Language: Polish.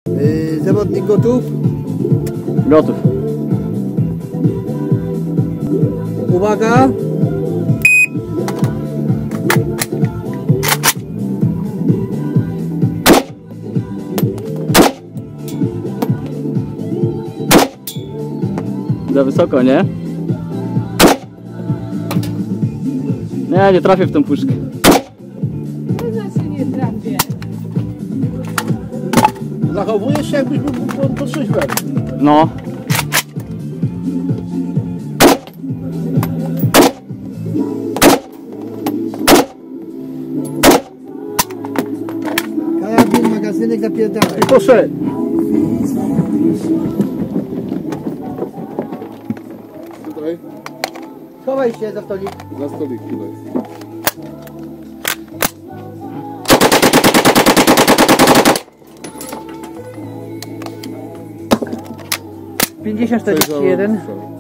Zawodnik gotów? Gotów. Uwaga! Za wysoko, nie? Nie trafię w tą puszkę. No znaczy nie trafię. Zachowujesz się, jakbyś był pod trzeźwem. No. Karabin, magazynek, zapierdalaj. I poszedł. Tutaj, Schowaj się za stolik. za stolik tutaj. Pięćdziesiąt 41.